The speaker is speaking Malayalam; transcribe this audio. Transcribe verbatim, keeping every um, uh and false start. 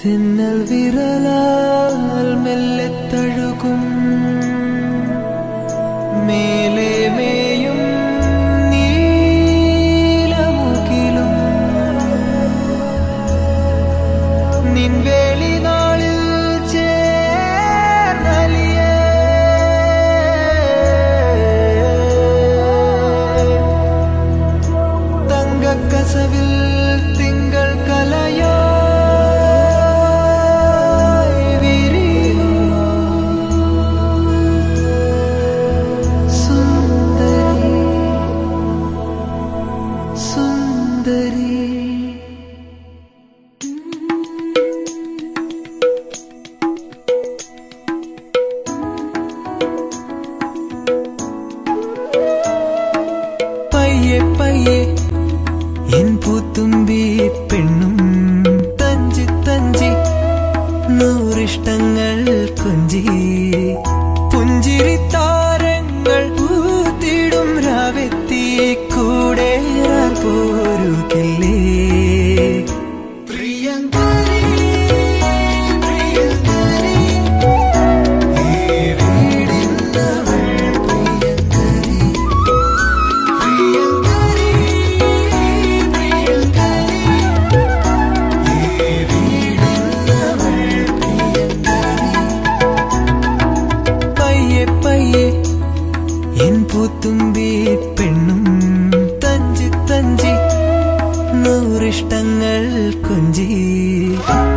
തിന്നൽ വിരലാൽ മെല്ലെ തഴുകും മേലെ മേയും നീലമുകിലും നിൻവേളി നാളിൽ ചേർന്നലിയേ തങ്കക്കസവിൽ തിങ്കൾ കലയോ പയ്യെ പയ്യെ എൻ പൂത്തുമ്പി പെണ്ണും തഞ്ചി തഞ്ചി നൂറിഷ്ടങ്ങൾ കൊഞ്ചി പുഞ്ചിരി താരങ്ങൾ പൂത്തിടും രാവെത്തി കൂടെ പോരുകില്ലേ എൻ പൂത്തുമ്പി പെണ്ണും തഞ്ചി തഞ്ചി നൂറിഷ്ടങ്ങൾ കൊഞ്ചി